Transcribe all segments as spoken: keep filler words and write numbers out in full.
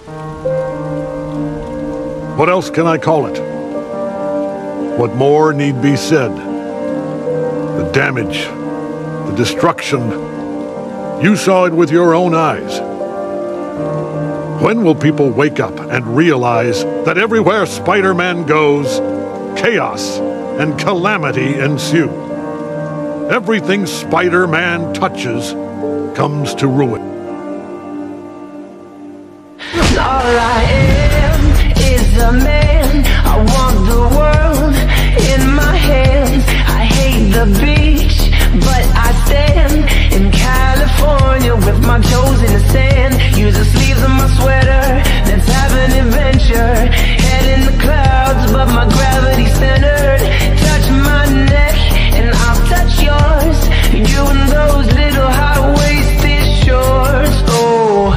What else can I call it? What more need be said? The damage, the destruction, you saw it with your own eyes. When will people wake up and realize that everywhere Spider-Man goes, chaos and calamity ensue? Everything Spider-Man touches comes to ruin. All I am is a man. I want the world in my hands. I hate the beach, but I stand in California with my toes in the sand. Use the sleeves of my sweater, let's have an adventure. Head in the clouds, but my gravity's centered. Touch my neck and I'll touch yours. You and those little high-waisted shorts. Oh,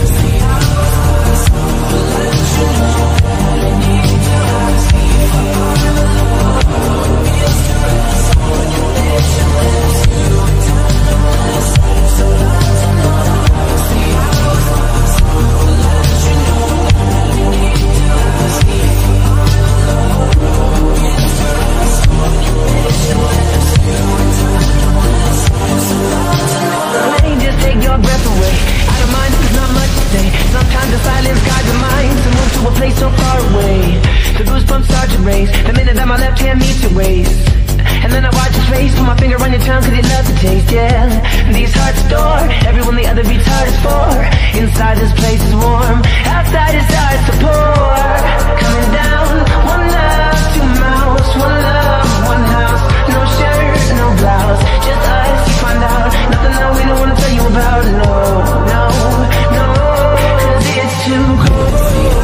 so far away. The goosebumps start to raise the minute that my left hand meets your waist. And then I watch your face, put my finger on your tongue cause you love the taste, yeah. These hearts adore everyone the other beats hard is for. Inside this place is warm, outside it starts to pour. Coming down, one love, two mouths, one love, one house. No shirt, no blouse, just us, you find out. Nothing that we don't wanna tell you about, no, no, no. Cause it's too cold.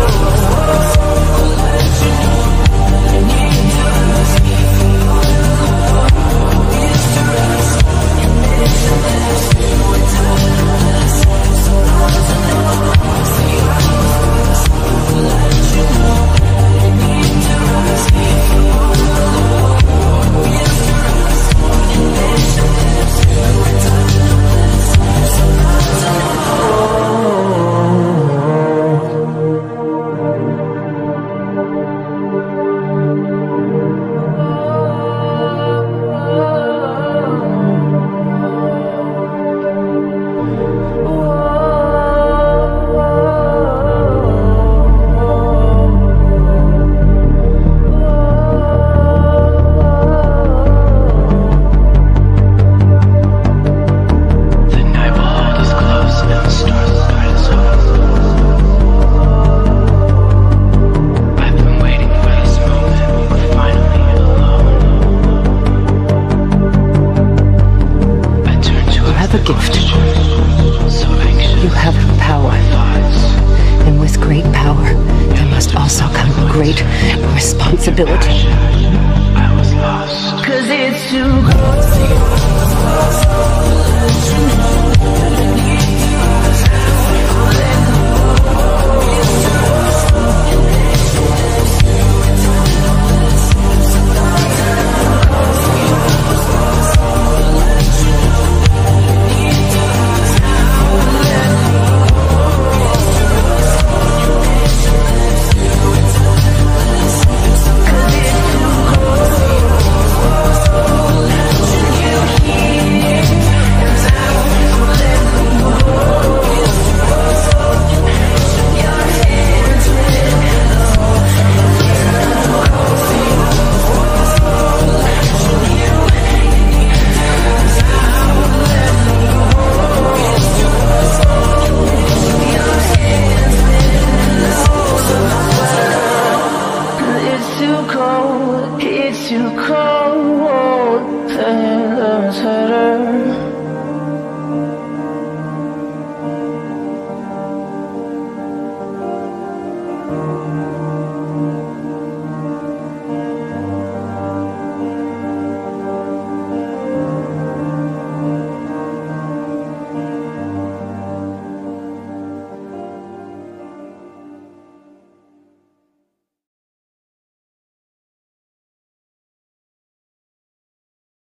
You have power, and with great power, there must also come great responsibility. 'Cause it's too close.